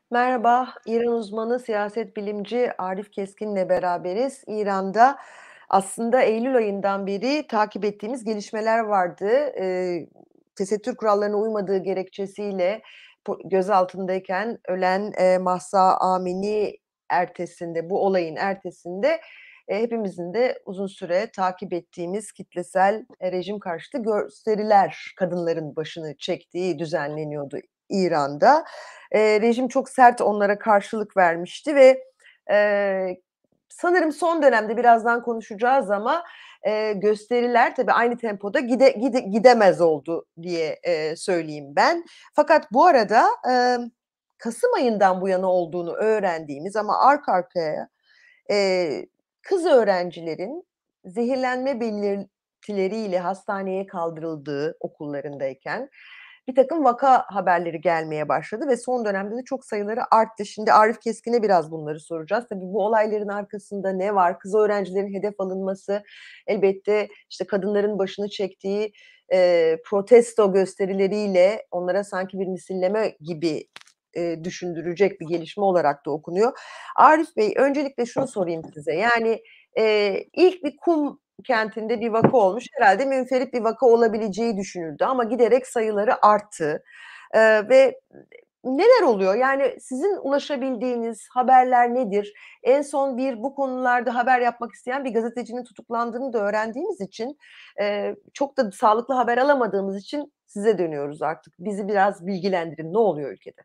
Merhaba, İran uzmanı siyaset bilimci Arif Keskin'le beraberiz. İran'da aslında eylül ayından beri takip ettiğimiz gelişmeler vardı. Tesettür kurallarına uymadığı gerekçesiyle gözaltındayken ölen Mahsa Amini ertesinde, bu olayın ertesinde hepimizin de uzun süre takip ettiğimiz kitlesel rejim karşıtı gösteriler kadınların başını çektiği düzenleniyordu İran'da. Rejim çok sert onlara karşılık vermişti ve, eee, sanırım son dönemde birazdan konuşacağız ama, gösteriler tabii aynı tempoda gidemez oldu diye, söyleyeyim ben. Fakat bu arada, kasım ayından bu yana olduğunu öğrendiğimiz ama arka arkaya, eee, kız öğrencilerin zehirlenme belirtileriyle hastaneye kaldırıldığı okullarındayken birtakım vaka haberleri gelmeye başladı ve son dönemde de çok sayıları arttı. Şimdi Arif Keskin'e biraz bunları soracağız. Tabii bu olayların arkasında ne var? Kız öğrencilerin hedef alınması, elbette, işte, kadınların başını çektiği, protesto gösterileriyle onlara sanki bir misilleme gibi, düşündürecek bir gelişme olarak da okunuyor. Arif Bey, öncelikle şunu sorayım size, yani, ilk bir Kum kentinde bir vaka olmuş. Herhâlde münferit bir vaka olabileceği düşünüldü ama giderek sayıları arttı, ve neler oluyor? Yani sizin ulaşabildiğiniz haberler nedir? En son bu konularda haber yapmak isteyen bir gazetecinin tutuklandığını da öğrendiğimiz için, çok da sağlıklı haber alamadığımız için size dönüyoruz artık. Bizi biraz bilgilendirin. Ne oluyor ülkede?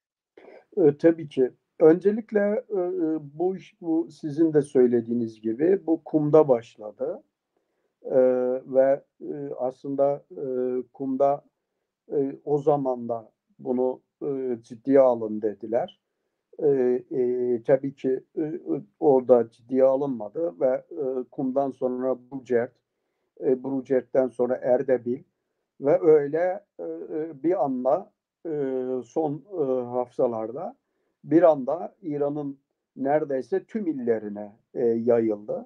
Tabii ki. Öncelikle, bu iş sizin de söylediğiniz gibi bu Kum'da başladı, ve, aslında, Kum'da, o zaman da bunu, ciddiye alın dediler. Tabii ki, orada ciddiye alınmadı ve, Kum'dan sonra Bucert, Burucert'ten sonra Erdebil ve öyle, bir anda, son, haftalarda bir anda İran'ın neredeyse tüm illerine, yayıldı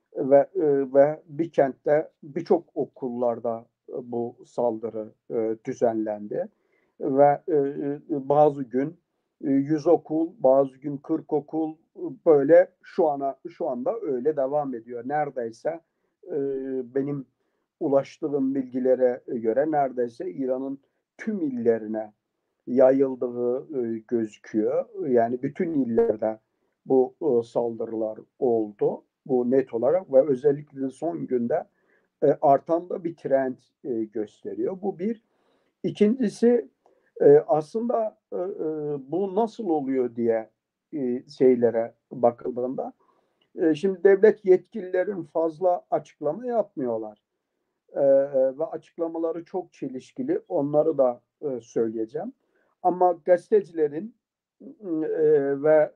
ve bir kentte birçok okullarda, bu saldırı, düzenlendi ve, bazı gün, 100 okul, bazı gün 40 okul, böyle şu anda öyle devam ediyor. Neredeyse, benim ulaştığım bilgilere göre neredeyse İran'ın tüm illerine yayıldığı, gözüküyor. Yani bütün illerde bu, saldırılar oldu. Bu net olarak ve özellikle de son günde, artan da bir trend, gösteriyor. Bu bir. 2'ncisi, aslında, bu nasıl oluyor diye, şeylere bakıldığında, şimdi devlet yetkililerin fazla açıklama yapmıyorlar, ve açıklamaları çok çelişkili. Onları da, söyleyeceğim. Ama gazetecilerin, ve,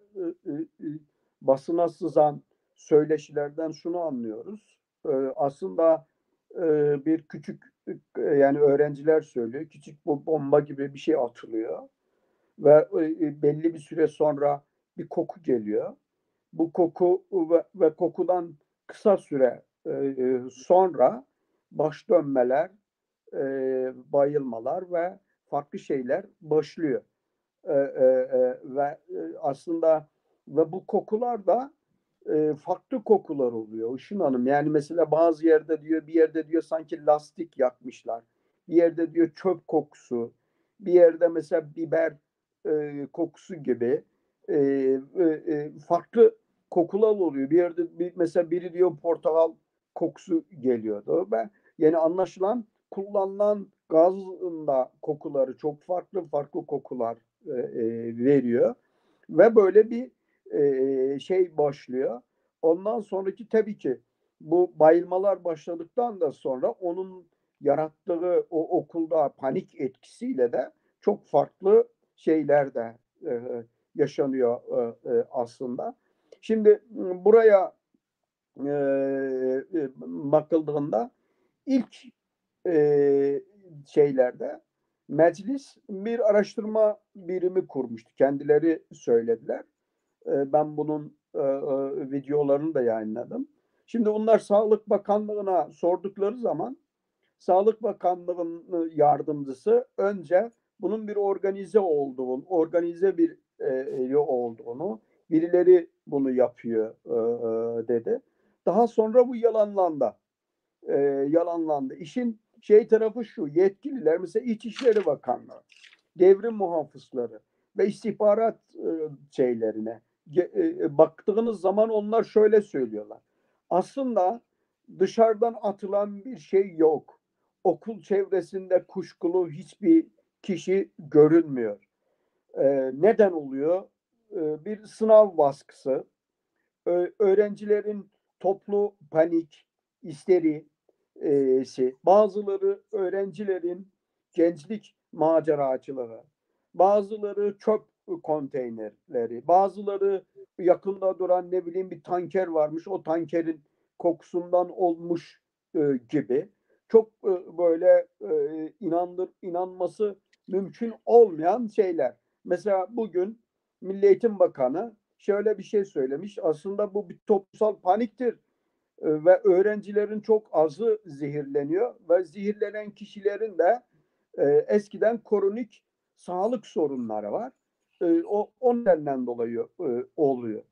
basına sızan söyleşilerden şunu anlıyoruz. Aslında, bir küçük, yani öğrenciler söylüyor, küçük bomba gibi bir şey atılıyor ve, belli bir süre sonra bir koku geliyor. Bu koku ve kokudan kısa süre, sonra baş dönmeler, bayılmalar ve farklı şeyler başlıyor. Aslında bu kokular da, farklı kokular oluyor Işın Hanım. Yani mesela bazı yerde diyor, bir yerde diyor sanki lastik yakmışlar. Bir yerde diyor çöp kokusu. Bir yerde mesela biber, kokusu gibi, farklı kokular oluyor. Bir yerde mesela biri diyor portakal kokusu geliyordu ve yani anlaşılan kullanılan gazın da kokuları çok farklı, farklı kokular, veriyor ve böyle bir, şey başlıyor. Ondan sonraki tabii ki bu bayılmalar başladıktan da sonra onun yarattığı o okulda panik etkisiyle de çok farklı şeyler de, yaşanıyor, aslında. Şimdi, buraya, bakıldığında ilk, eee, şeylerde meclis bir araştırma birimi kurmuştu. Kendileri söylediler. Ben bunun, videolarını da yayınladım. Şimdi bunlar Sağlık Bakanlığı'na sordukları zaman Sağlık Bakanlığı'nın yardımcısı önce bunun bir organize bir, olduğunu, birileri bunu yapıyor dedi. Daha sonra bu yalanlandı. Yalanlandı. İşin tarafı şu, yetkililer mesela İçişleri Bakanlığı, devrim muhafızları ve istihbarat şeylerine baktığınız zaman onlar şöyle söylüyorlar. Aslında dışarıdan atılan bir şey yok. Okul çevresinde kuşkulu hiçbir kişi görünmüyor. Neden oluyor? Bir sınav baskısı, öğrencilerin toplu panik, isterisi, bazıları öğrencilerin gençlik maceracılığı, bazıları çöp konteynerleri, bazıları yakında duran ne bileyim bir tanker varmış, o tankerin kokusundan olmuş gibi. Çok böyle inanması mümkün olmayan şeyler. Mesela bugün Milli Eğitim Bakanı şöyle bir şey söylemiş. Aslında bu bir toplumsal paniktir ve öğrencilerin çok azı zehirleniyor ve zehirlenen kişilerin de eskiden kronik sağlık sorunları var. O nedenden dolayı oluyor.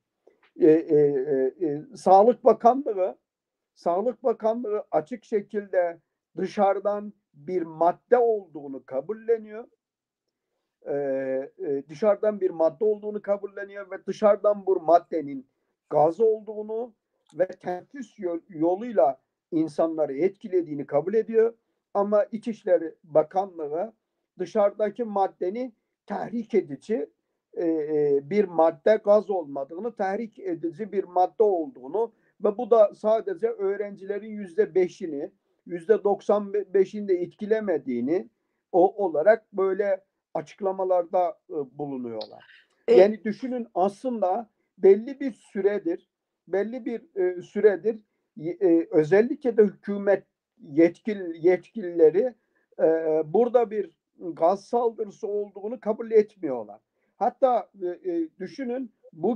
Sağlık Bakanlığı açık şekilde dışarıdan bir madde olduğunu kabulleniyor. Dışarıdan bir madde olduğunu kabulleniyor ve dışarıdan bu maddenin gaz olduğunu ve teneffüs yoluyla insanları etkilediğini kabul ediyor. Ama İçişleri Bakanlığı dışarıdaki maddenin tahrik edici bir madde, gaz olmadığını, tahrik edici bir madde olduğunu ve bu da sadece öğrencilerin %95'ini de etkilemediğini olarak böyle açıklamalarda bulunuyorlar. E, Yani düşünün aslında belli bir süredir özellikle de hükümet yetkilileri burada bir gaz saldırısı olduğunu kabul etmiyorlar. Hatta düşünün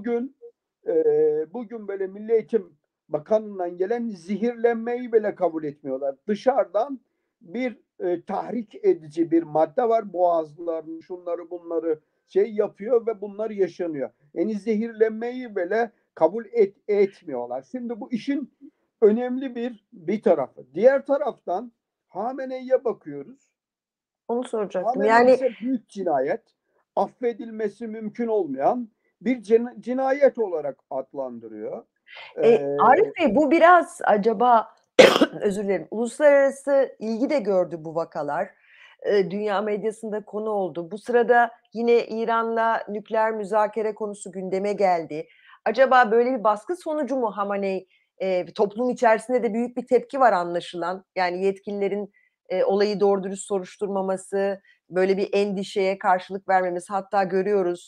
bugün böyle Milli Eğitim Bakanlığı'ndan gelen zehirlenmeyi bile kabul etmiyorlar. Dışarıdan bir tahrik edici bir madde var. Boğazlarını, şunları bunları yapıyor ve bunlar yaşanıyor. Yani zehirlenmeyi bile kabul etmiyorlar. Şimdi bu işin önemli bir tarafı. Diğer taraftan Hamene'ye bakıyoruz. Onu soracaktım. Hamenei Yani ise büyük cinayet. Affedilmesi mümkün olmayan bir cinayet olarak adlandırıyor. Arif Ee, Bey, bu biraz acaba özür dilerim, uluslararası ilgi de gördü bu vakalar. Dünya medyasında konu oldu. Bu sırada yine İran'la nükleer müzakere konusu gündeme geldi. Acaba böyle bir baskı sonucu mu Hamaney, toplum içerisinde de büyük bir tepki var anlaşılan. Yani yetkililerin, olayı doğru dürüst soruşturmaması, böyle bir endişeye karşılık vermemesi. Hatta görüyoruz,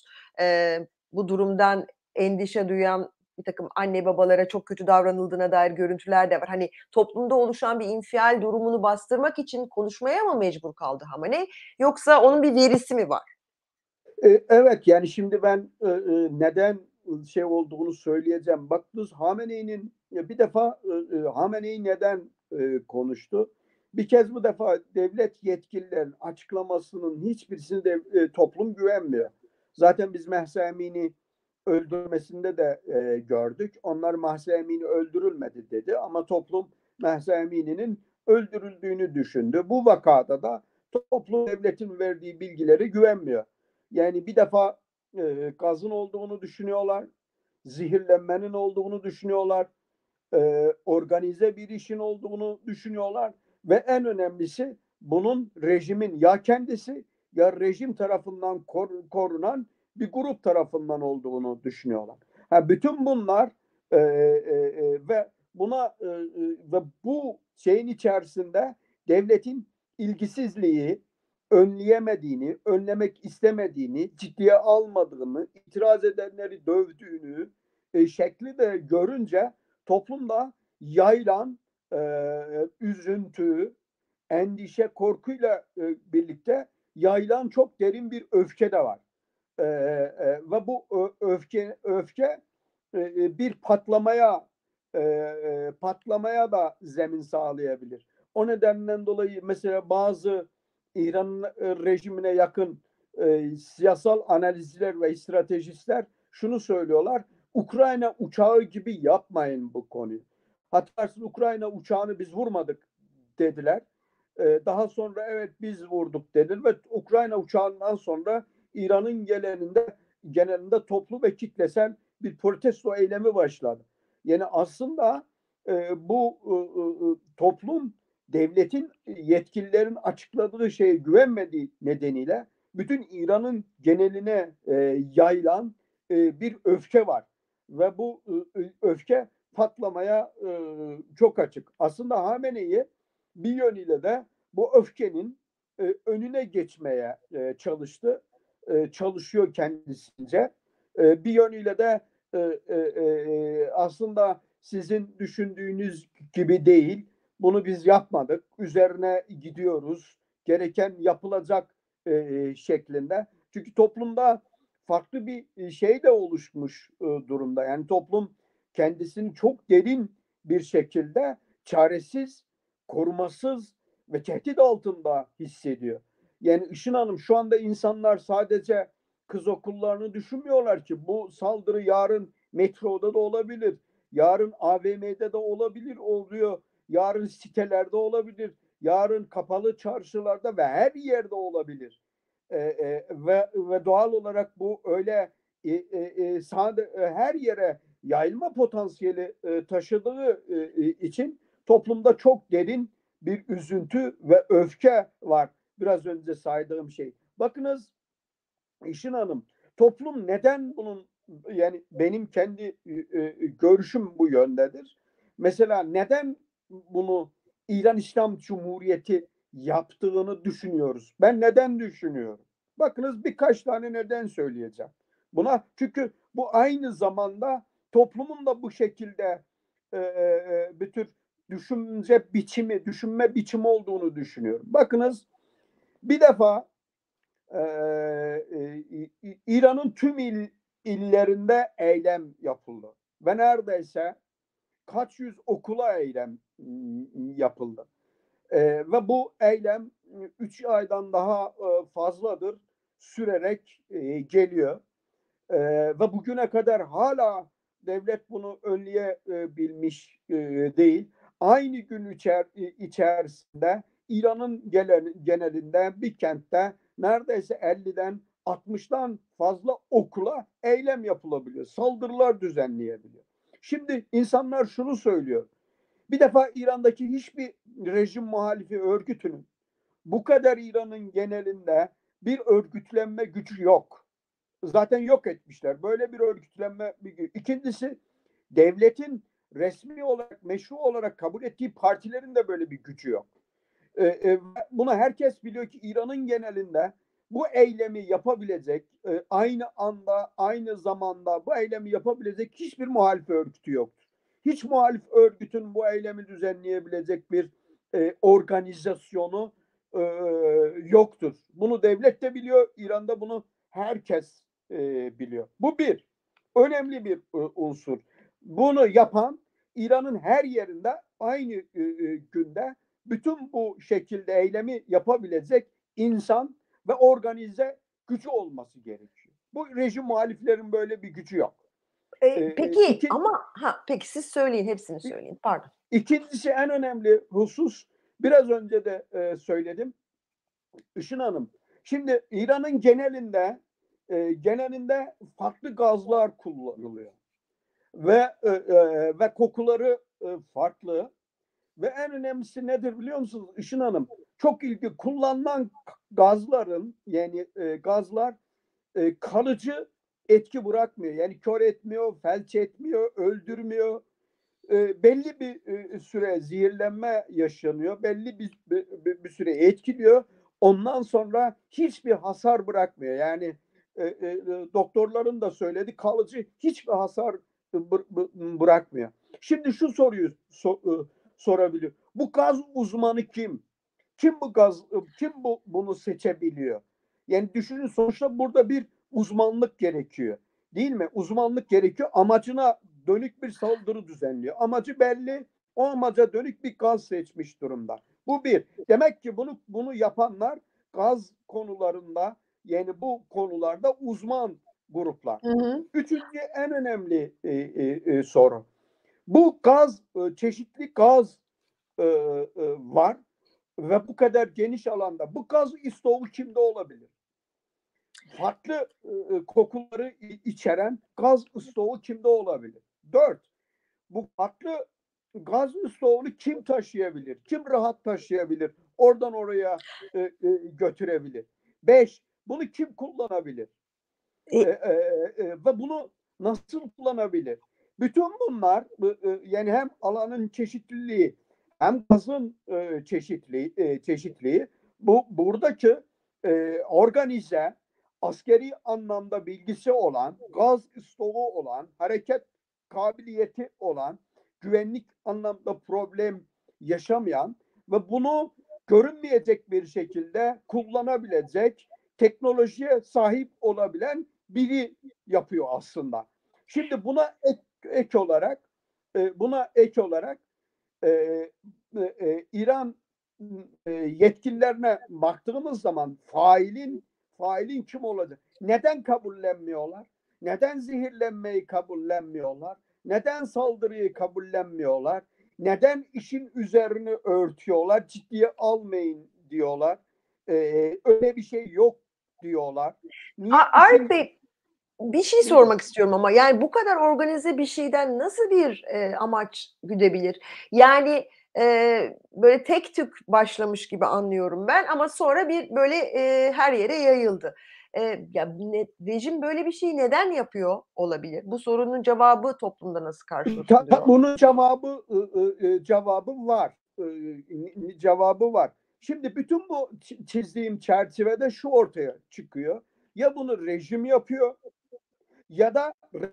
bu durumdan endişe duyan birtakım anne babalara çok kötü davranıldığına dair görüntüler de var. Hani toplumda oluşan bir infial durumunu bastırmak için konuşmaya mı mecbur kaldı Hamaney yoksa onun bir verisi mi var? Evet, yani şimdi ben neden olduğunu söyleyeceğim. Bakınız Hamenei'nin bir defa Hamenei neden konuştu? Bir kez bu defa devlet yetkililerin açıklamasının hiçbirisine de toplum güvenmiyor. Zaten biz Mahsa Amini öldürmesinde de gördük. Onlar Mahsa Amini öldürülmedi dedi ama toplum Mahsa Amini'nin öldürüldüğünü düşündü. Bu vakada da toplum devletin verdiği bilgileri güvenmiyor. Yani bir defa gazın olduğunu düşünüyorlar, zehirlenmenin olduğunu düşünüyorlar, organize bir işin olduğunu düşünüyorlar ve en önemlisi bunun rejimin ya kendisi ya rejim tarafından korunan bir grup tarafından olduğunu düşünüyorlar. Bütün bunlar ve ve bu şeyin içerisinde devletin ilgisizliği, önleyemediğini, önlemek istemediğini, ciddiye almadığını, itiraz edenleri dövdüğünü şekli de görünce toplumda yayılan üzüntü, endişe, korkuyla birlikte yayılan çok derin bir öfke de var. Ve bu öfke bir patlamaya da zemin sağlayabilir. O nedenden dolayı mesela bazı İran rejimine yakın siyasal analizciler ve stratejistler şunu söylüyorlar. Ukrayna uçağı gibi yapmayın bu konuyu. Hatta Ukrayna uçağını biz vurmadık dediler. Daha sonra evet biz vurduk dediler ve Ukrayna uçağından sonra İran'ın genelinde toplu ve kitlesel bir protesto eylemi başladı. Yani aslında bu toplum devletin yetkililerin açıkladığı şeye güvenmediği nedeniyle bütün İran'ın geneline yayılan bir öfke var ve bu öfke patlamaya çok açık. Aslında Hamene'yi bir yönüyle de bu öfkenin önüne geçmeye çalıştı. Çalışıyor kendisince. Bir yönüyle de aslında sizin düşündüğünüz gibi değil. Bunu biz yapmadık. Üzerine gidiyoruz. Gereken yapılacak şeklinde. Çünkü toplumda farklı bir şey de oluşmuş durumda. Yani toplum kendisini çok derin bir şekilde çaresiz, korumasız ve tehdit altında hissediyor. Yani Işın Hanım şu anda insanlar sadece kız okullarını düşünmüyorlar ki bu saldırı yarın metroda da olabilir. Yarın AVM'de de olabilir oluyor. Yarın sitelerde olabilir. Yarın kapalı çarşılarda ve her yerde olabilir. Ve doğal olarak bu öyle her yere yayılma potansiyeli taşıdığı için toplumda çok derin bir üzüntü ve öfke var. Biraz önce saydığım şey. Bakınız İşin Hanım, toplum neden bunun yani benim kendi görüşüm bu yöndedir. Mesela neden bunu İran İslam Cumhuriyeti yaptığını düşünüyoruz. Ben neden düşünüyorum? Bakınız birkaç tane neden söyleyeceğim. Buna çünkü bu aynı zamanda toplumun da bu şekilde bir tür düşünme biçimi olduğunu düşünüyorum. Bakınız bir defa İran'ın tüm illerinde eylem yapıldı. Ve neredeyse kaç yüz okula eylem yapıldı. Ve bu eylem 3 aydan daha fazladır sürerek geliyor. Ve bugüne kadar hala devlet bunu önleyebilmiş değil. Aynı gün içerisinde İran'ın genelinde bir kentte neredeyse 50'den 60'tan fazla okula eylem yapılabiliyor. Saldırılar düzenleyebiliyor. Şimdi insanlar şunu söylüyor. Bir defa İran'daki hiçbir rejim muhalifi örgütünün bu kadar İran'ın genelinde bir örgütlenme gücü yok. Zaten yok etmişler. Böyle bir örgütlenme. İkincisi devletin resmi olarak, meşru olarak kabul ettiği partilerin de böyle bir gücü yok. Bunu herkes biliyor ki İran'ın genelinde bu eylemi yapabilecek, aynı anda, aynı zamanda bu eylemi yapabilecek hiçbir muhalif örgütü yoktur. Hiç muhalif örgütün bu eylemi düzenleyebilecek bir organizasyonu e, yoktur. Bunu devlet de biliyor, İran'da bunu herkes biliyor. Bu bir, önemli bir unsur. Bunu yapan İran'ın her yerinde aynı günde bütün bu şekilde eylemi yapabilecek insan ve organize gücü olması gerekiyor. Bu rejim muhaliflerin böyle bir gücü yok. Peki İki, ama peki siz söyleyin, hepsini söyleyin. Pardon. ikincisi en önemli husus biraz önce de söyledim Işın Hanım. Şimdi İran'ın genelinde farklı gazlar kullanılıyor ve kokuları farklı. Ve en önemlisi nedir biliyor musunuz Işın Hanım? Çok ilgi kullanılan gazların yani gazlar kalıcı etki bırakmıyor. Yani kör etmiyor, felç etmiyor, öldürmüyor. Belli bir süre zehirlenme yaşanıyor. Belli bir süre etkiliyor. Ondan sonra hiçbir hasar bırakmıyor. Yani doktorların da söyledi kalıcı hiçbir hasar bırakmıyor. Şimdi şu soruyu sorabiliyor. Bu gaz uzmanı kim? Kim bunu seçebiliyor? Yani düşünün sonuçta burada bir uzmanlık gerekiyor. Değil mi? Uzmanlık gerekiyor. Amacına dönük bir saldırı düzenliyor. Amacı belli. O amaca dönük bir gaz seçmiş durumda. Bu bir. Demek ki bunu yapanlar gaz konularında yani bu konularda uzman gruplar. Hı hı. Üçüncü en önemli soru. Bu gaz, çeşitli gaz var ve bu kadar geniş alanda. Bu gaz istoğu kimde olabilir? Farklı kokuları içeren gaz stoğu kimde olabilir? Dört, bu farklı gaz stoğunu kim taşıyabilir? Kim rahat taşıyabilir? Oradan oraya götürebilir. Beş, bunu kim kullanabilir? E, Ve bunu nasıl kullanabilir? Bütün bunlar yani hem alanın çeşitliliği hem gazın çeşitliliği bu buradaki organize askeri anlamda bilgisi olan, gaz stoğu olan, hareket kabiliyeti olan, güvenlik anlamda problem yaşamayan ve bunu görünmeyecek bir şekilde kullanabilecek teknolojiye sahip olabilen biri yapıyor aslında. Şimdi buna ek olarak e, İran yetkililerine baktığımız zaman failin kim olacak? Neden kabullenmiyorlar? Neden zehirlenmeyi kabullenmiyorlar? Neden saldırıyı kabullenmiyorlar? Neden işin üzerini örtüyorlar? Ciddiye almayın diyorlar. Öyle bir şey yok diyorlar. Niye Arif işin Bey, bir şey sormak istiyorum ama, yani, bu kadar organize bir şeyden nasıl bir, amaç güdebilir? Yani, böyle tek tük başlamış gibi anlıyorum ben ama sonra bir böyle, her yere yayıldı. Ya, rejim böyle bir şeyi neden yapıyor olabilir? Bu sorunun cevabı toplumda nasıl karşılatılıyor? bunun cevabı var. Cevabı var. Şimdi bütün bu çizdiğim çerçevede şu ortaya çıkıyor. Ya bunu rejim yapıyor ya da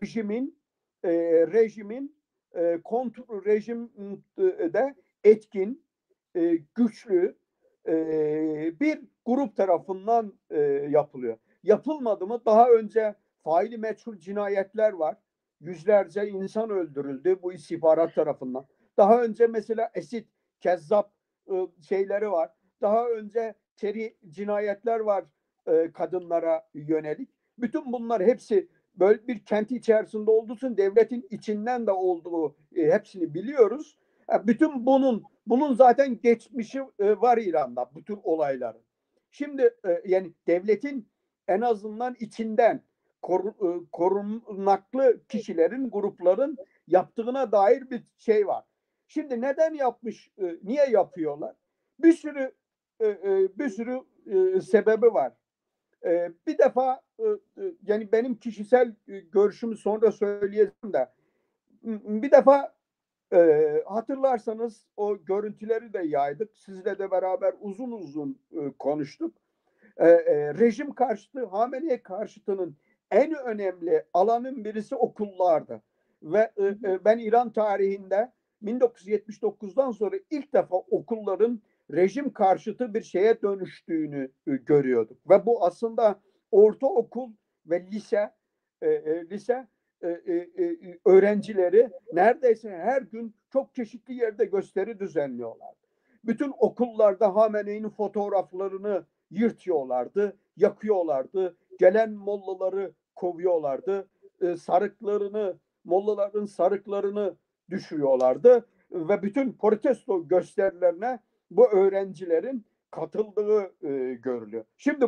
rejimin kontrol rejimde etkin, güçlü bir grup tarafından yapılıyor. Yapılmadı mı? Daha önce faili meçhul cinayetler var. Yüzlerce insan öldürüldü bu istihbarat tarafından. Daha önce mesela esit, kezzap şeyleri var. Daha önce seri cinayetler var kadınlara yönelik. Bütün bunlar hepsi böyle bir kenti içerisinde olduğu için devletin içinden de olduğu hepsini biliyoruz. Bütün bunun zaten geçmişi var İran'da bu tür olayların. Şimdi yani devletin en azından içinden korunaklı kişilerin, grupların yaptığına dair bir şey var. Şimdi neden yapmış, niye yapıyorlar? Bir sürü bir sürü sebebi var. Bir defa yani benim kişisel görüşümü sonra söyleyeceğim de bir defa hatırlarsanız o görüntüleri de yaydık. Sizle de beraber uzun uzun konuştuk. Rejim karşıtı, Hamenei karşıtının en önemli alanın birisi okullardı. Ve ben İran tarihinde 1979'dan sonra ilk defa okulların rejim karşıtı bir şeye dönüştüğünü görüyorduk. Ve bu aslında ortaokul ve lise öğrencileri neredeyse her gün çok çeşitli yerde gösteri düzenliyorlar. Bütün okullarda Hamenei'nin fotoğraflarını yırtıyorlardı, yakıyorlardı. Gelen mollaları kovuyorlardı. Sarıklarını, mollaların sarıklarını düşürüyorlardı ve bütün protesto gösterilerine bu öğrencilerin katıldığı görülüyor. Şimdi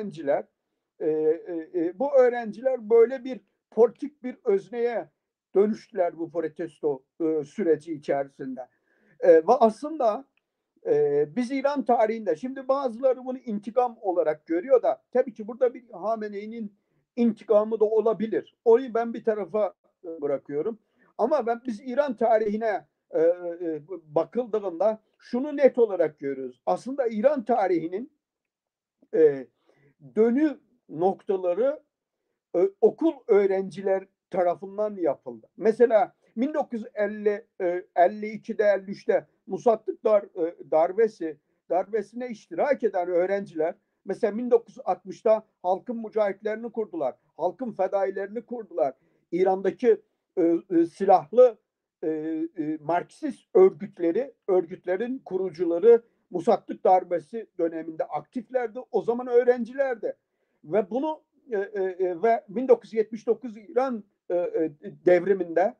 bu öğrenciler böyle bir politik bir özneye dönüştüler bu protesto süreci içerisinde. Ve aslında biz İran tarihinde şimdi bazıları bunu intikam olarak görüyor da tabii ki burada bir Hamenei'nin intikamı da olabilir. Onu ben bir tarafa bırakıyorum. Ama biz İran tarihine bakıldığında şunu net olarak görüyoruz. Aslında İran tarihinin e, dönü noktaları okul öğrenciler tarafından yapıldı. Mesela 1952'de 53'te Musattık darbesine iştirak eden öğrenciler mesela 1960'ta halkın mücahitlerini kurdular. Halkın fedailerini kurdular. İran'daki silahlı Marksist örgütlerin kurucuları Musattık darbesi döneminde aktiflerdi. O zaman öğrencilerdi. ve bunu ve 1979 İran devriminde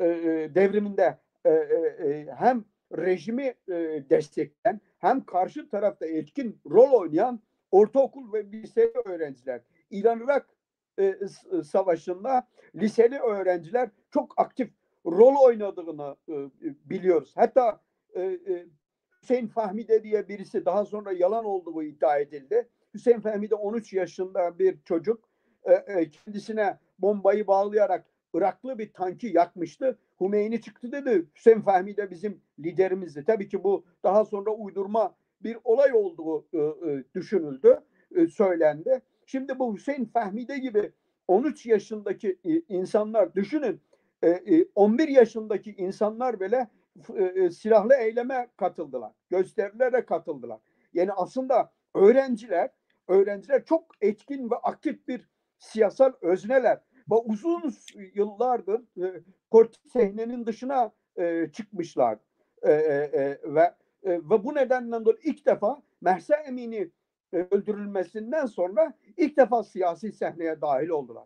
hem rejimi destekleyen hem karşı tarafta etkin rol oynayan ortaokul ve liseli öğrenciler. İran-Irak savaşında liseli öğrenciler çok aktif rol oynadığını biliyoruz. Hatta Hüseyin Fahmide diye birisi daha sonra yalan olduğu iddia edildi. Hüseyin Fahmide 13 yaşında bir çocuk kendisine bombayı bağlayarak Iraklı bir tankı yakmıştı. Hümeyni çıktı dedi. Hüseyin Fahmide bizim liderimizdi. Tabii ki bu daha sonra uydurma bir olay olduğu düşünüldü, söylendi. Şimdi bu Hüseyin Fahmide gibi 13 yaşındaki insanlar düşünün, 11 yaşındaki insanlar bile silahlı eyleme katıldılar. Gösterilere katıldılar. Yani aslında öğrenciler çok etkin ve aktif bir siyasal özneler ve uzun yıllardır politik sahnenin dışına çıkmışlar. Ve bu nedenden dolayı ilk defa Mahsa Amini öldürülmesinden sonra ilk defa siyasi sahneye dahil oldular.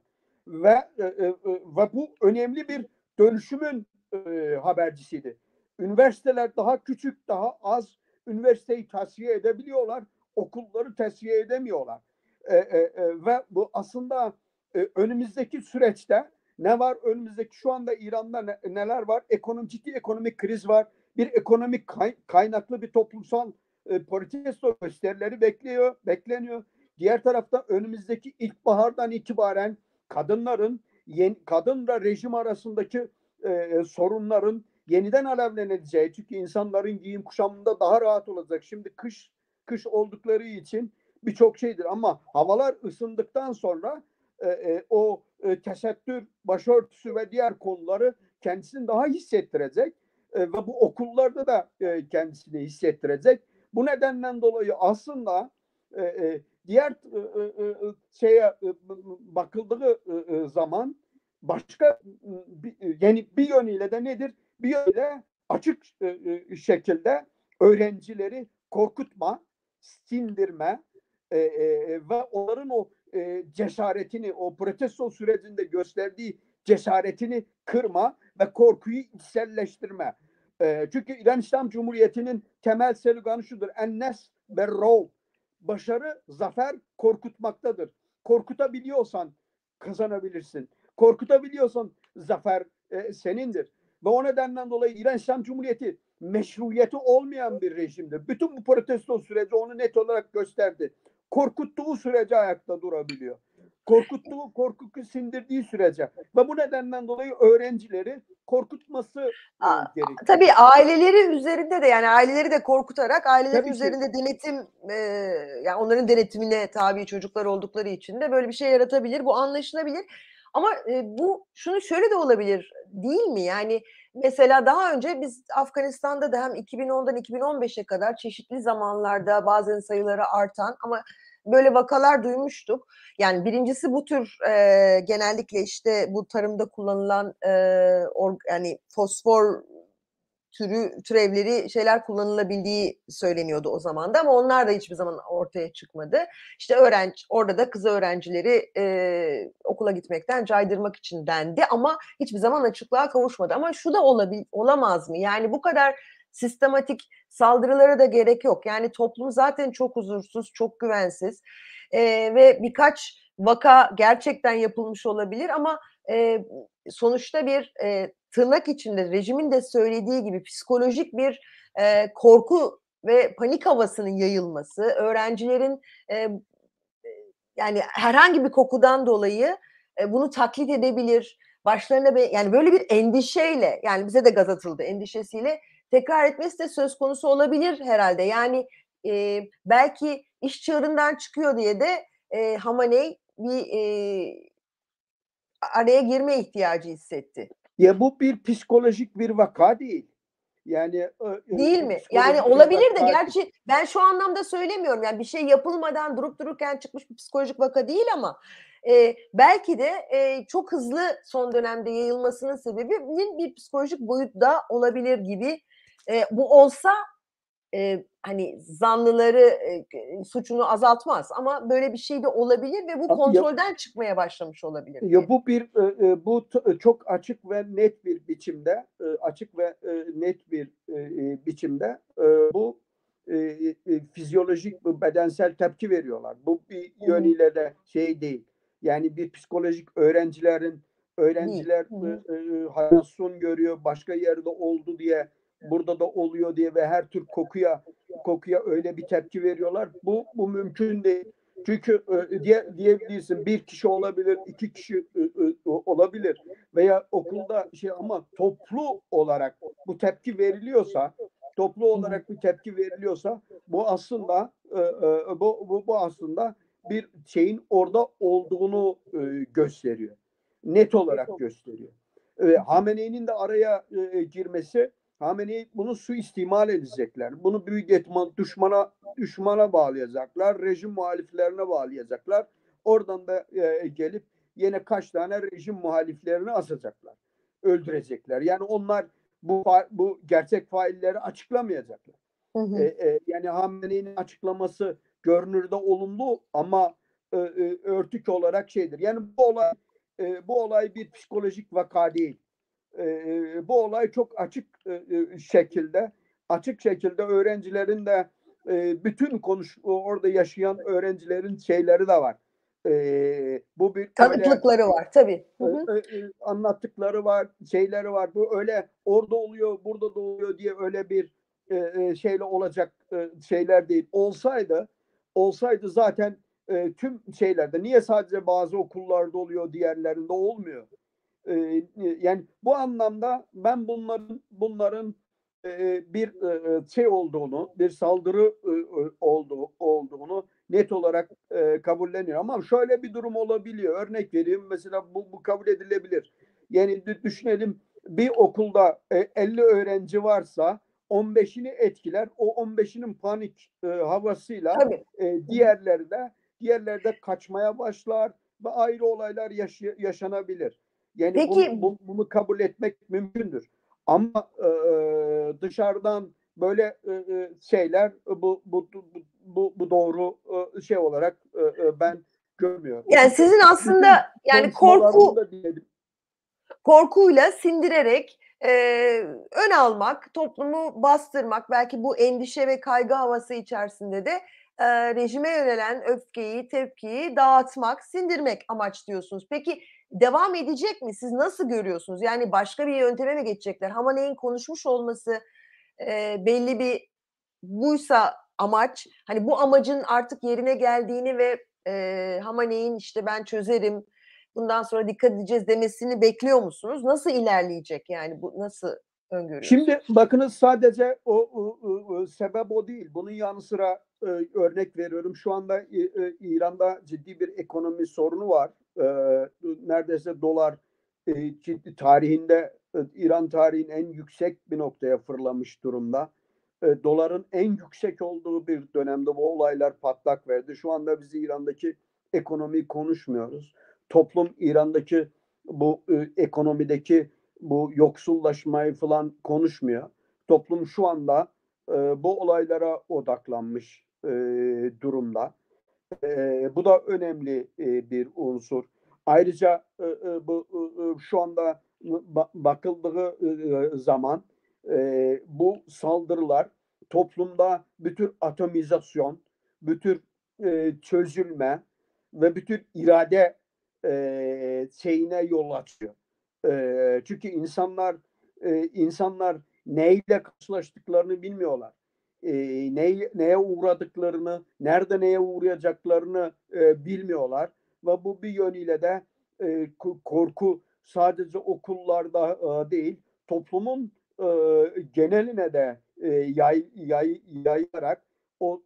Ve bu önemli bir dönüşümün habercisiydi. Üniversiteler daha küçük, daha az üniversiteyi tasfiye edebiliyorlar, okulları tasfiye edemiyorlar. Ve bu aslında önümüzdeki süreçte ne var? Önümüzdeki şu anda İran'da neler var? Ciddi ekonomik kriz var. Bir ekonomik kaynaklı bir toplumsal protesto gösterileri bekleniyor. Diğer tarafta önümüzdeki ilkbahardan itibaren kadınla rejim arasındaki sorunların yeniden alevleneceği, çünkü insanların giyim kuşamında daha rahat olacak. Şimdi kış oldukları için birçok şeydir ama havalar ısındıktan sonra o tesettür, başörtüsü ve diğer konuları kendisini daha hissettirecek ve bu okullarda da kendisini hissettirecek. Bu nedenden dolayı aslında diğer şeye bakıldığı zaman başka yani bir yönüyle de nedir? Bir yönüyle açık şekilde öğrencileri korkutma, sindirme ve onların o cesaretini, o protesto sürecinde gösterdiği cesaretini kırma ve korkuyu içselleştirme. Çünkü İran İslam Cumhuriyeti'nin temel sloganı şudur: ennes berrov. Başarı, zafer korkutmaktadır. Korkutabiliyorsan kazanabilirsin. Korkutabiliyorsan zafer senindir. Ve o nedenden dolayı İran İslam Cumhuriyeti meşruiyeti olmayan bir rejimdir. Bütün bu protesto süreci onu net olarak gösterdi. Korkuttuğu sürece ayakta durabiliyor. Korkuyu sindirdiği sürece. Ve bu nedenden dolayı öğrencileri korkutması gerekiyor. Tabii aileleri üzerinde de, yani aileleri de korkutarak ailelerin Tabii ki. üzerinde denetim, yani onların denetimine tabi çocuklar oldukları için de böyle bir şey yaratabilir. Bu anlaşılabilir. Ama bu şöyle de olabilir değil mi? Yani mesela daha önce biz Afganistan'da da hem 2010'dan 2015'e kadar çeşitli zamanlarda bazen sayıları artan ama böyle vakalar duymuştuk. Yani birincisi bu tür genellikle işte bu tarımda kullanılan yani fosfor türevleri şeyler kullanılabildiği söyleniyordu o zaman da ama onlar da hiçbir zaman ortaya çıkmadı. İşte orada da kız öğrencileri okula gitmekten caydırmak için dendi ama hiçbir zaman açıklığa kavuşmadı. Ama şu da olamaz mı? Yani bu kadar sistematik saldırılara da gerek yok. Yani toplum zaten çok huzursuz, çok güvensiz ve birkaç vaka gerçekten yapılmış olabilir ama sonuçta bir tırnak içinde rejimin de söylediği gibi psikolojik bir korku ve panik havasının yayılması, öğrencilerin yani herhangi bir kokudan dolayı bunu taklit edebilir, başlarına yani böyle bir endişeyle, yani bize de gaz atıldı endişesiyle tekrar etmesi de söz konusu olabilir herhalde. Yani belki iş çığırından çıkıyor diye de Hamaney bir araya girme ihtiyacı hissetti. Ya bu bir psikolojik bir vaka değil. Yani Değil bu mi? Yani psikolojik bir olabilir de vaka değil. gerçi ben şu anlamda söylemiyorum. Yani bir şey yapılmadan durup dururken çıkmış bir psikolojik vaka değil ama belki de çok hızlı son dönemde yayılmasının sebebinin bir psikolojik boyut da olabilir gibi. Bu olsa hani zanlıları, suçunu azaltmaz ama böyle bir şey de olabilir ve bu Ya, kontrolden çıkmaya başlamış olabilir ya diye. bu bir bu çok açık ve net bir biçimde, açık ve net bir biçimde bu fizyolojik, bu bedensel tepki veriyorlar. Bu bir Hı hı. yönüyle de şey değil. Yani bir psikolojik Değil. öğrenciler Hı hı. halüsinasyon görüyor, başka yerde oldu diye, burada da oluyor diye ve her tür kokuya öyle bir tepki veriyorlar. Bu mümkün değil. Çünkü diyebilirsin bir kişi olabilir, iki kişi olabilir veya okulda şey ama bu tepki veriliyorsa, toplu Hı hı. olarak bir tepki veriliyorsa bu aslında bu aslında bir şeyin orada olduğunu gösteriyor. Net olarak gösteriyor. Hamene'nin de araya girmesi, Hamene'yi bunu suistimal edecekler. Bunu büyük ihtimal düşmana bağlayacaklar, rejim muhaliflerine bağlayacaklar. Oradan da gelip yine kaç tane rejim muhaliflerini asacaklar, öldürecekler. Yani onlar bu gerçek failleri açıklamayacaklar. Hı hı. Yani Hamene'nin açıklaması görünürde olumlu ama örtük olarak şeydir. Yani bu olay bir psikolojik vaka değil. Bu olay çok açık şekilde öğrencilerin de bütün orada yaşayan öğrencilerin şeyleri de var. Bu bir öyle Tanıklıkları var tabii. Hı hı. anlattıkları var, şeyleri var. Bu öyle orada oluyor, burada da oluyor diye öyle bir şeyle olacak şeyler değil. Olsaydı zaten tüm şeylerde niye sadece bazı okullarda oluyor, diğerlerinde olmuyor? Yani bu anlamda ben bunların bir şey olduğunu, bir saldırı olduğunu net olarak kabulleniyor. Ama şöyle bir durum olabiliyor. Örnek vereyim, mesela bu kabul edilebilir. Yani düşünelim, bir okulda 50 öğrenci varsa 15'ini etkiler. O 15'inin panik havasıyla Tabii. Hı hı. diğerleri de kaçmaya başlar ve ayrı olaylar yaşanabilir. Yani Peki bunu kabul etmek mümkündür. Ama dışarıdan böyle şeyler bu doğru şey olarak ben görmüyorum. yani Çünkü sizin aslında bütün yani konuşmalarında diyelim. korkuyla sindirerek, ön almak, toplumu bastırmak, belki bu endişe ve kaygı havası içerisinde de, rejime yönelen öfkeyi, tepkiyi dağıtmak, sindirmek amaçlıyorsunuz. Peki devam edecek mi? Siz nasıl görüyorsunuz? Yani başka bir yönteme mi geçecekler? Hamaney'in konuşmuş olması, belli bir buysa amaç, hani bu amacın artık yerine geldiğini ve, Hamaney'in işte ben çözerim, bundan sonra dikkat edeceğiz demesini bekliyor musunuz? Nasıl ilerleyecek yani bu nasıl Şimdi öngörüyorsunuz? bakınız, sadece sebep o değil. Bunun yanı sıra örnek veriyorum. Şu anda İran'da ciddi bir ekonomi sorunu var. Neredeyse dolar ciddi tarihinde İran tarihin en yüksek bir noktaya fırlamış durumda. Doların en yüksek olduğu bir dönemde bu olaylar patlak verdi. Şu anda biz İran'daki ekonomiyi konuşmuyoruz. Toplum İran'daki bu ekonomideki bu yoksullaşmayı falan konuşmuyor. Toplum şu anda bu olaylara odaklanmış durumda. Bu da önemli bir unsur. Ayrıca bu şu anda bakıldığı zaman bu saldırılar toplumda bir tür atomizasyon, bir tür çözülme ve bir tür irade şeyine yol açıyor. Çünkü insanlar neyle karşılaştıklarını bilmiyorlar. Neye uğradıklarını, nerede neye uğrayacaklarını bilmiyorlar ve bu bir yönüyle de korku sadece okullarda değil, toplumun e, geneline de yayarak o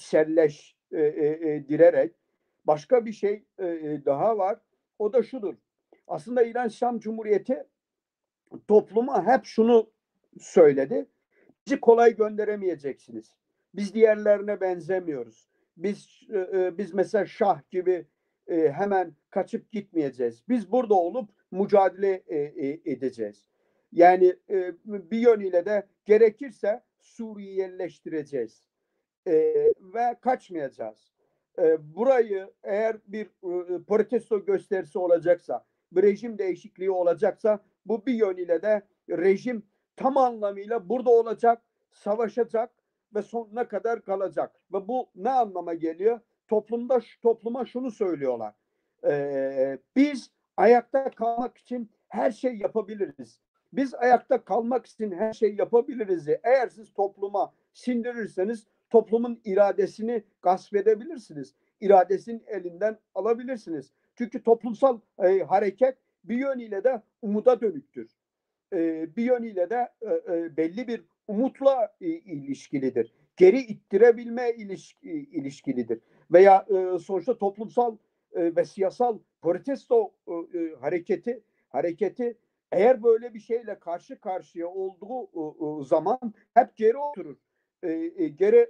içselleştirerek başka bir şey daha var. O da şudur. Aslında İran İslam Cumhuriyeti topluma hep şunu söyledi: bizi kolay gönderemeyeceksiniz. Biz diğerlerine benzemiyoruz. Biz mesela Şah gibi hemen kaçıp gitmeyeceğiz. Biz burada olup mücadele edeceğiz. Yani bir yönüyle de gerekirse Suriye'yi yerleştireceğiz ve kaçmayacağız. Burayı eğer bir protesto gösterisi olacaksa, bir rejim değişikliği olacaksa bu bir yönüyle de rejim tam anlamıyla burada olacak, savaşacak ve sonuna kadar kalacak. Ve bu ne anlama geliyor? Topluma şunu söylüyorlar. Biz ayakta kalmak için her şey yapabiliriz. Biz ayakta kalmak için her şey yapabiliriz. Eğer siz topluma sindirirseniz toplumun iradesini gasp edebilirsiniz. İradesini elinden alabilirsiniz. Çünkü toplumsal hareket bir yönüyle de umuda dönüktür. Bir yönüyle de belli bir umutla ilişkilidir. Geri ittirebilme ilişkilidir. Veya sonuçta toplumsal ve siyasal protesto hareketi eğer böyle bir şeyle karşı karşıya olduğu zaman hep geri oturur. Geri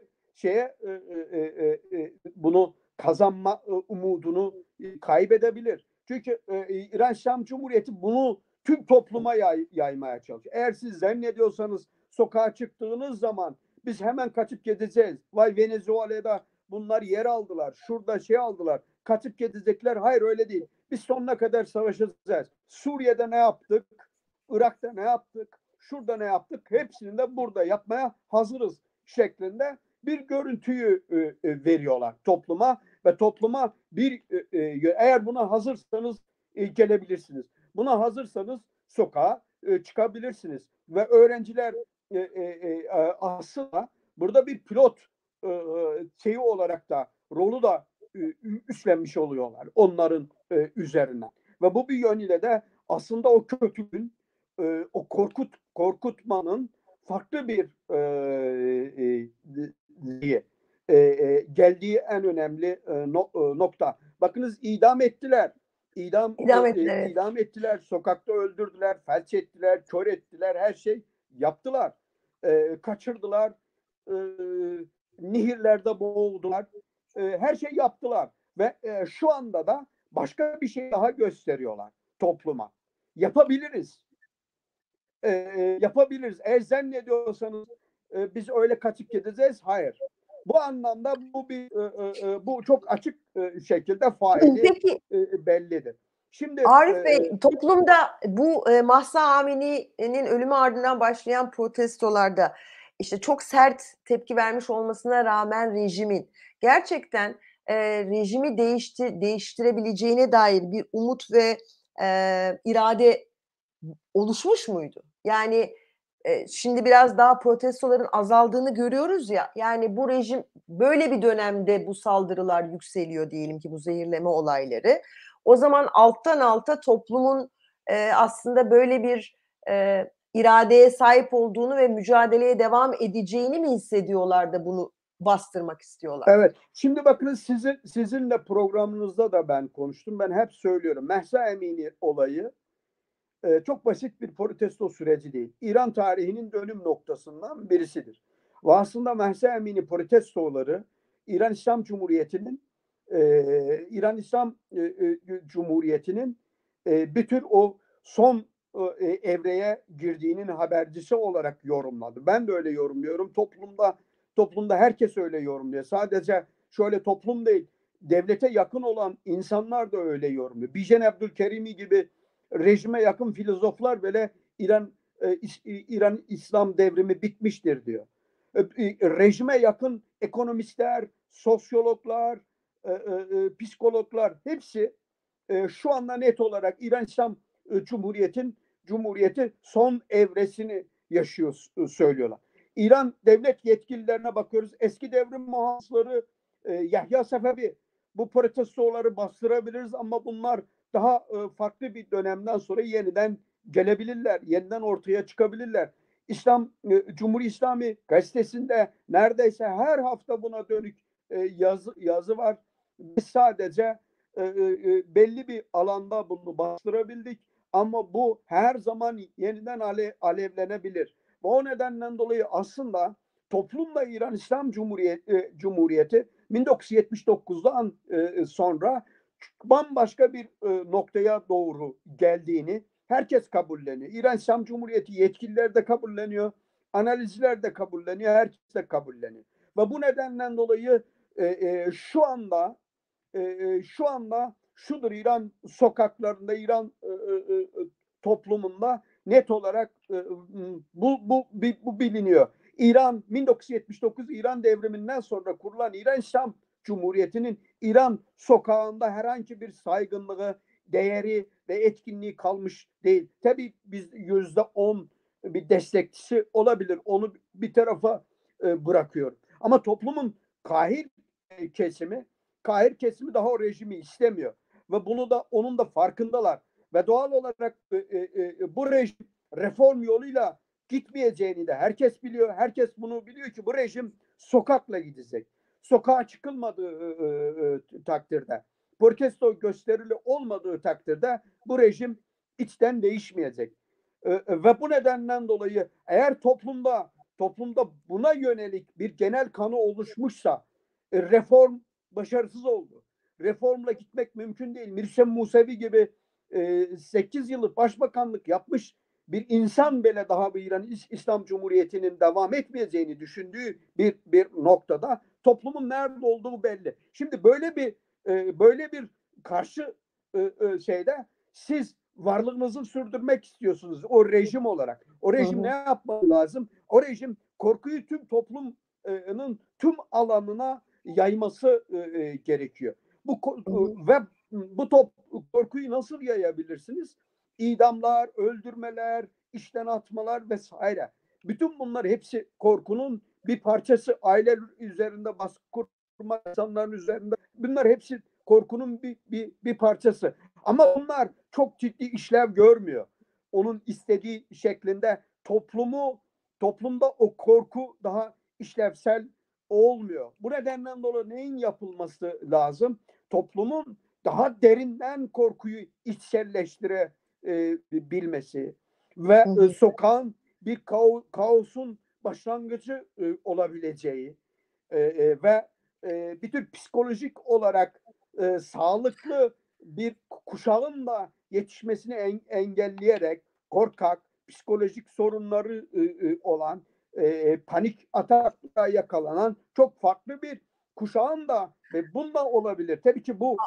bunu kazanma umudunu kaybedebilir. Çünkü İran İslam Cumhuriyeti bunu tüm topluma yaymaya çalışıyor. Eğer siz zannediyorsanız sokağa çıktığınız zaman biz hemen kaçıp gideceğiz. Vay Venezuela'da bunlar yer aldılar. Şurada aldılar. Kaçıp gidecekler. Hayır öyle değil. Biz sonuna kadar savaşacağız. Suriye'de ne yaptık? Irak'ta ne yaptık? Şurada ne yaptık? Hepsini de burada yapmaya hazırız şeklinde bir görüntüyü veriyorlar topluma ve topluma eğer buna hazırsanız gelebilirsiniz. Buna hazırsanız sokağa çıkabilirsiniz ve öğrenciler aslında burada bir pilot olarak da rolü da üstlenmiş oluyorlar onların üzerine ve bu bir yönüyle de aslında o kötülüğün o korkutmanın farklı bir geldiği en önemli nokta. Bakınız idam ettiler. İdam ettiler. Evet. İdam ettiler, sokakta öldürdüler, felç ettiler, kör ettiler, her şey yaptılar. Kaçırdılar, nehirlerde boğuldular, her şey yaptılar. Ve şu anda da başka bir şey daha gösteriyorlar topluma. Yapabiliriz. Yapabiliriz. Eğer zannediyorsanız biz öyle kaçıp gideceğiz. Hayır. Bu anlamda bu çok açık şekilde faili Peki bellidir. Şimdi Arif Bey, toplumda bu Mahsa Amini'nin ölümü ardından başlayan protestolarda işte çok sert tepki vermiş olmasına rağmen rejimin gerçekten rejimi değiştirebileceğine dair bir umut ve irade oluşmuş muydu? Yani şimdi biraz daha protestoların azaldığını görüyoruz ya. Yani bu rejim böyle bir dönemde bu saldırılar yükseliyor diyelim ki bu zehirleme olayları. O zaman alttan alta toplumun aslında böyle bir iradeye sahip olduğunu ve mücadeleye devam edeceğini mi hissediyorlar da bunu bastırmak istiyorlar? Evet. Şimdi bakın sizinle programınızda da ben konuştum. Ben hep söylüyorum. Mahsa Amini olayı çok basit bir protesto süreci değil. İran tarihinin dönüm noktasından birisidir. Ve aslında Mahsa Amini protestoları İran İslam Cumhuriyeti'nin bütün o son evreye girdiğinin habercisi olarak yorumladı. Ben de öyle yorumluyorum. Toplumda herkes öyle yorumluyor. Sadece şöyle toplum değil, devlete yakın olan insanlar da öyle yorumluyor. Bijen Abdülkerimi gibi rejime yakın filozoflar böyle İran İslam devrimi bitmiştir diyor. Rejime yakın ekonomistler, sosyologlar, psikologlar hepsi şu anda net olarak İran İslam Cumhuriyeti son evresini yaşıyor söylüyorlar. İran devlet yetkililerine bakıyoruz. Eski devrim muhafızları Yahya Sefevi bu protestoları bastırabiliriz ama bunlar daha farklı bir dönemden sonra yeniden gelebilirler, yeniden ortaya çıkabilirler. Cumhuriyet İslami gazetesinde neredeyse her hafta buna dönük yazı var. Biz sadece belli bir alanda bunu bastırabildik ama bu her zaman yeniden alevlenebilir. Ve o nedenden dolayı aslında toplumla İran İslam Cumhuriyeti 1979'dan sonra bambaşka bir noktaya doğru geldiğini herkes kabulleniyor. İran İslam Cumhuriyeti yetkililer de kabulleniyor. Analizciler de kabulleniyor, herkes de kabulleniyor. Ve bu nedenden dolayı şu anda şu anda şudur: İran sokaklarında, İran toplumunda net olarak bu biliniyor. İran 1979 İran devriminden sonra kurulan İran İslam Cumhuriyeti'nin İran sokağında herhangi bir saygınlığı, değeri ve etkinliği kalmış değil. Tabii biz %10 bir destekçisi olabilir. Onu bir tarafa bırakıyorum. Ama toplumun kahir kesimi Kahir kesimi daha o rejimi istemiyor. Ve bunu da onun da farkındalar. Ve doğal olarak bu rejim reform yoluyla gitmeyeceğini de herkes biliyor. Herkes bunu biliyor ki bu rejim sokakla gidecek. Sokağa çıkılmadığı takdirde, protesto gösterili olmadığı takdirde bu rejim içten değişmeyecek. Ve bu nedenden dolayı eğer toplumda buna yönelik bir genel kanı oluşmuşsa reform başarısız oldu. Reformla gitmek mümkün değil. Mirsem Musevi gibi 8 yıllık başbakanlık yapmış bir insan bile daha bir İran İslam Cumhuriyeti'nin devam etmeyeceğini düşündüğü bir noktada toplumun nerede olduğu belli. Şimdi böyle bir karşı şeyde siz varlığınızı sürdürmek istiyorsunuz o rejim olarak. O Hı rejim ne hı. yapması lazım? O rejim korkuyu tüm toplumun tüm alanına yayması gerekiyor. Hı hı. Ve bu korkuyu nasıl yayabilirsiniz? İdamlar, öldürmeler, işten atmalar vesaire. Bütün bunlar hepsi korkunun bir parçası. Aileler üzerinde baskı kurma, insanların üzerinde. Bunlar hepsi korkunun bir parçası. Ama bunlar çok ciddi işlev görmüyor. Onun istediği şeklinde toplumda o korku daha işlevsel olmuyor. Bu nedenden dolayı neyin yapılması lazım? Toplumun daha derinden korkuyu içselleştirebilmesi ve Hı hı. sokağın bir kaosun başlangıcı olabileceği ve bir tür psikolojik olarak sağlıklı bir kuşağın da yetişmesini engelleyerek korkak, psikolojik sorunları olan, panik atakla yakalanan çok farklı bir kuşağın da ve bunda olabilir. Tabii ki bu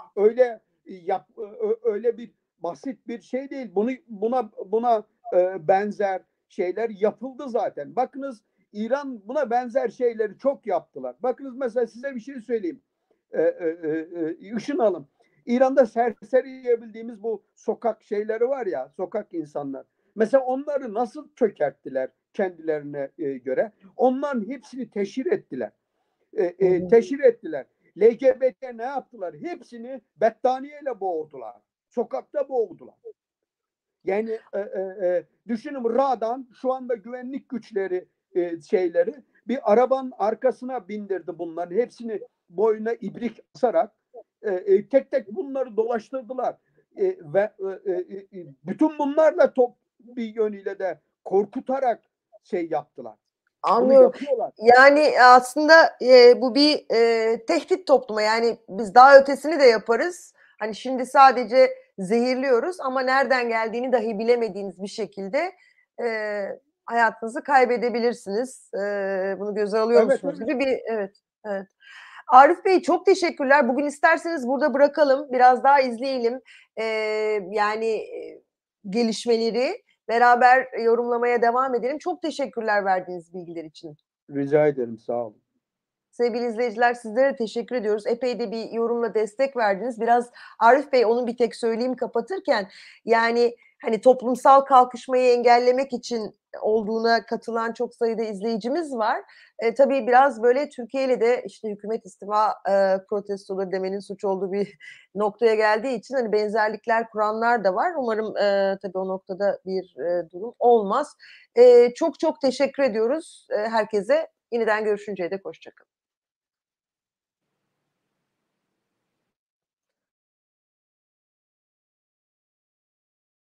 öyle bir basit bir şey değil. Buna benzer şeyler yapıldı zaten. Bakınız, İran buna benzer şeyleri çok yaptılar. Bakınız mesela size bir şey söyleyeyim. Işın alın. İran'da serseri diyebildiğimiz bu sokak şeyleri var ya, sokak insanlar. Mesela onları nasıl çökerttiler kendilerine göre? Onların hepsini teşhir ettiler. Hı hı. Teşhir ettiler. LGBT ne yaptılar? Hepsini battaniyeyle boğdular. Sokakta boğdular. Yani düşünün, Ra'dan şu anda güvenlik güçleri şeyleri bir arabanın arkasına bindirdi bunların. Hepsini boyuna ibrik asarak tek tek bunları dolaştırdılar. Ve bütün bunlarla bir yönüyle de korkutarak şey yaptılar. Bunu Anlıyorum. yapıyorlar. Yani aslında bu bir tehdit topluma. Yani biz daha ötesini de yaparız. Hani şimdi sadece zehirliyoruz ama nereden geldiğini dahi bilemediğiniz bir şekilde hayatınızı kaybedebilirsiniz. Bunu göze alıyor Evet, musunuz evet. gibi bir evet, evet. Arif Bey çok teşekkürler. Bugün isterseniz burada bırakalım. Biraz daha izleyelim. Yani gelişmeleri beraber yorumlamaya devam edelim. Çok teşekkürler verdiğiniz bilgiler için. Rica ederim. Sağ olun. Sevgili izleyiciler, sizlere de teşekkür ediyoruz. Epey de bir yorumla destek verdiniz. Biraz Arif Bey, onu bir tek söyleyeyim kapatırken, yani hani toplumsal kalkışmayı engellemek için olduğuna katılan çok sayıda izleyicimiz var. Tabii biraz böyle Türkiye'yle de işte hükümet istifa protestoları demenin suç olduğu bir noktaya geldiği için hani benzerlikler kuranlar da var. Umarım tabii o noktada bir durum olmaz. Çok çok teşekkür ediyoruz herkese. Yeniden görüşünceye dek hoşça kalın.